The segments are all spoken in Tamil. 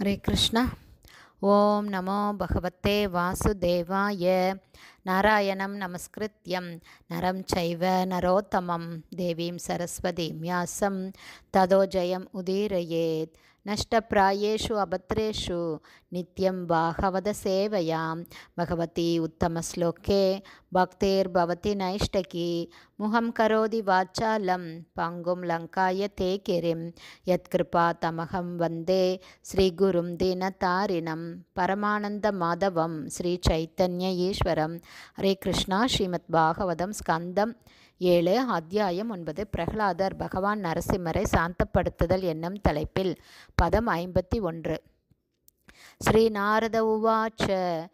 ஹரே கிருஷ்ணா. ஓம் நமோ பகவத்தே வாசுதேவாய. நாராயணம் நமஸ்கிருத்யம் நரம் சைவ நரோத்தமம் தேவீம் சரஸ்வதீம் வியாசம் ததோ ஜெயம் உதீரயேத். நஷ்டப்ராயேஷு அபத்ரேஷு நித்யம் பாகவத சேவையாம் பகவதி உத்தமஸ்லோகே பக்தேர்பவதி நைஷ்டகி. முகம் கரோதி வாச்சாலம் பங்கும் லங்காய தே கிரிம் யத்கிருபா தமகம் வந்தே ஸ்ரீகுரும் தீனதாரிணம் பரமானந்த மாதவம் ஸ்ரீ சைத்தன்ய ஈஸ்வரம். ஹரே கிருஷ்ணா. ஸ்ரீமத் பாகவதம் ஸ்கந்தம் 7 அத்தியாயம் 9. பிரகலாதர் பகவான் நரசிம்மரை சாந்தப்படுத்துதல் என்னும் தலைப்பில் பதம் 51. ஸ்ரீ நாரத உவாச்ச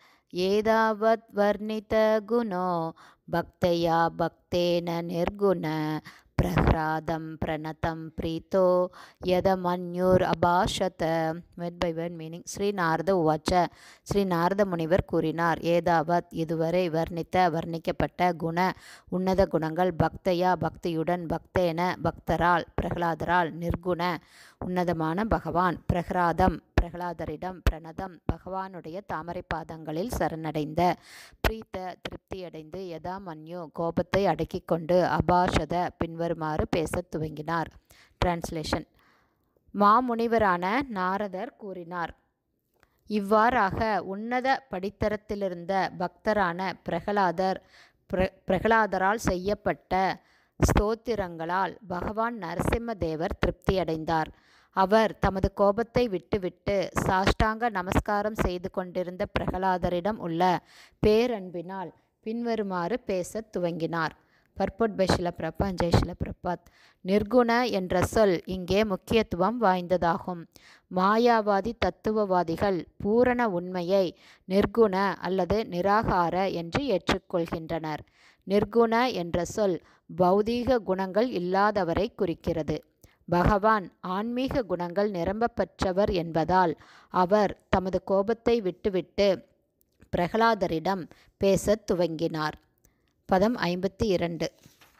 ஏதாவத் வர்ணித குணோ பக்தயா பக்தேன நிர்குண பிரஹ்லாதம் பிரணதம் பிரீத்தோ யதமன்யூர் அபாஷத. Word by word meaning. Shri Narada உவாச்ச, ஸ்ரீ நாரத முனிவர் கூறினார், ஏதாவத் இதுவரை வர்ணிக்கப்பட்ட குண உன்னத குணங்கள் பக்தையா பக்தியுடன் பக்தேன பக்தரால் பிரகலாதரால் நிர்குண உன்னதமான பகவான் பிரகலாதரிடம் பிரணதம் பகவானுடைய தாமரை பாதங்களில் சரணடைந்த பிரீத்த திருப்தியடைந்து யதா மன்யு கோபத்தை அடக்கிக் கொண்டு அபாஷத பின்வருமாறு பேசத் துவங்கினார். டிரான்ஸ்லேஷன். மாமுனிவரான நாரதர் கூறினார், இவ்வாறாக உன்னத படித்தரத்திலிருந்த பக்தரான பிரகலாதரால் செய்யப்பட்ட ஸ்தோத்திரங்களால் பகவான் நரசிம்ம தேவர் திருப்தியடைந்தார். அவர் தமது கோபத்தை விட்டுவிட்டு சாஷ்டாங்க நமஸ்காரம் செய்து கொண்டிருந்த பிரகலாதரிடம் உள்ள பேரன்பினால் பின்வருமாறு பேசத் துவங்கினார். Purport by Srila Prabhupada. ஜெய் ஸ்ரீல பிரபாத். நிர்குண என்ற சொல் இங்கே முக்கியத்துவம் வாய்ந்ததாகும். மாயாவாதி தத்துவவாதிகள் பூரண உண்மையை நிர்குண அல்லது நிராகார என்று ஏற்றுக்கொள்கின்றனர். நிர்குண என்ற சொல் பௌதீக குணங்கள் இல்லாதவரை குறிக்கிறது. பகவான் ஆன்மீக குணங்கள் நிரம்ப பெற்றவர் என்பதால் அவர் தமது கோபத்தை விட்டுவிட்டு பிரகலாதரிடம் பேசத் துவங்கினார். பதம் 52.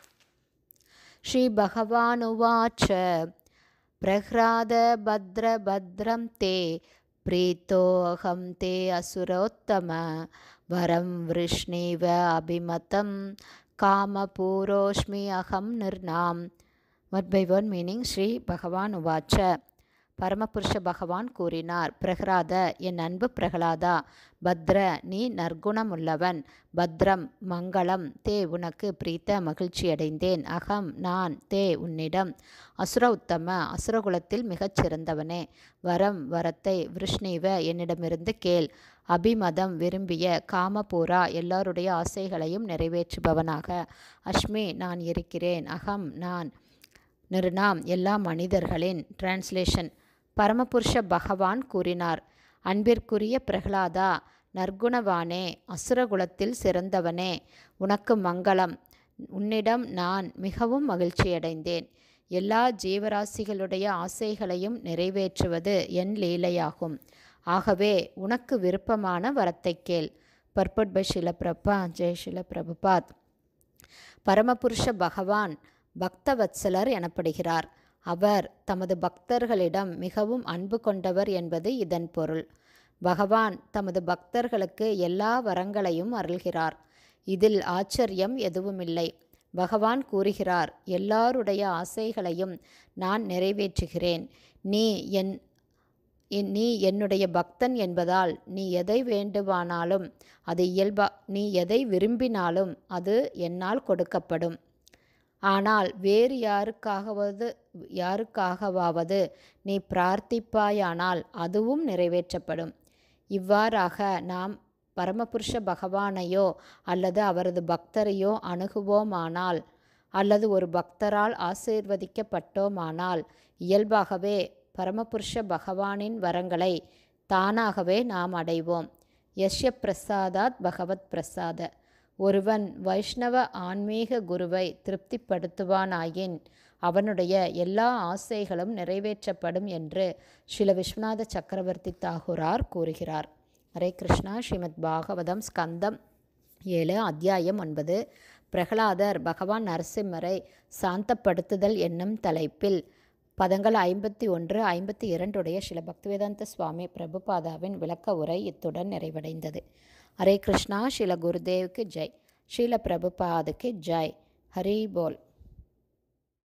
ஸ்ரீ பகவானுவாச்ச பிரஹ்லாத பத்ரம் தே பிரீத்தோ அகம் தே அசுரோத்தம வரம் விருஷ்ணீவ அபிமதம் காமபூரோஷ்மி அகம் நிர்ணாம். வட் பை ஒன் மீனிங். ஸ்ரீ பகவான் உவாச்ச, பரமபுருஷ பகவான் கூறினார், பிரகலாத என் அன்பு பிரகலாதா, பத்ர நீ நற்குணமுள்ளவன், பத்ரம் மங்களம், தே உனக்கு பிரீத்த மகிழ்ச்சியடைந்தேன், அகம் நான், தே உன்னிடம், அசுர உத்தம அசுரகுலத்தில் மிகச் சிறந்தவனே, வரம் வரத்தை, விருஷ்ணீவ என்னிடமிருந்து கேள், அபிமதம் விரும்பிய, காமபூரா எல்லாருடைய ஆசைகளையும் நிறைவேற்றுபவனாக, அஷ்மி நான் இருக்கிறேன், அகம் நான், நிர்ணாம் எல்லா மனிதர்களின். டிரான்ஸ்லேஷன். பரமபுருஷ பகவான் கூறினார், அன்பிற்குரிய பிரகலாதா, நற்குணவானே, அசுரகுலத்தில் சிறந்தவனே, உனக்கு மங்களம், உன்னிடம் நான் மிகவும் மகிழ்ச்சியடைந்தேன். எல்லா ஜீவராசிகளுடைய ஆசைகளையும் நிறைவேற்றுவது என் லீலையாகும். ஆகவே உனக்கு விருப்பமான வரத்தை கேள். Purport by Srila Prabhupada. ஜெய் ஸ்ரீல பிரபுபாத். பரமபுருஷ பகவான் பக்தவத்சலர் எனப்படுகிறார். அவர் தமது பக்தர்களிடம் மிகவும் அன்பு கொண்டவர் என்பது இதன் பொருள். பகவான் தமது பக்தர்களுக்கு எல்லா வரங்களையும் அருள்கிறார். இதில் ஆச்சரியம் எதுவுமில்லை. பகவான் கூறுகிறார், எல்லாருடைய ஆசைகளையும் நான் நிறைவேற்றுகிறேன். நீ என்னுடைய பக்தன் என்பதால் நீ எதை வேண்டுமானாலும் அது நீ எதை விரும்பினாலும் அது என்னால் கொடுக்கப்படும். ஆனால் வேறு யாருக்காகவாவது நீ பிரார்த்திப்பாயானால் அதுவும் நிறைவேற்றப்படும். இவ்வாறாக நாம் பரமபுருஷ பகவானையோ அல்லது அவரது பக்தரையோ அணுகுவோமானால் அல்லது ஒரு பக்தரால் ஆசீர்வதிக்கப்பட்டோமானால் இயல்பாகவே பரமபுருஷ பகவானின் வரங்களை தானாகவே நாம் அடைவோம். யஸ்ய பிரசாதாத் பகவத் பிரசாத. ஒருவன் வைஷ்ணவ ஆன்மீக குருவை திருப்திப்படுத்துவானாயின் அவனுடைய எல்லா ஆசைகளும் நிறைவேற்றப்படும் என்று ஸ்ரீல விஸ்வநாத சக்கரவர்த்தி தாகூரார் கூறுகிறார். ஹரே கிருஷ்ணா. ஸ்ரீமத் பாகவதம் ஸ்கந்தம் 7 அத்தியாயம் 9. பிரகலாதர் பகவான் நரசிம்மரை சாந்தப்படுத்துதல் என்னும் தலைப்பில் பதங்கள் 51, 52 ஸ்ரீல பக்திவேதாந்த சுவாமி பிரபுபாதாவின் விளக்க உரை இத்துடன் நிறைவடைந்தது. ஹரே கிருஷ்ணா. ஸ்ரீல குருதேவுக்கு ஜெய். ஸ்ரீல பிரபுபாதுக்கு ஜெய். ஹரி போல்.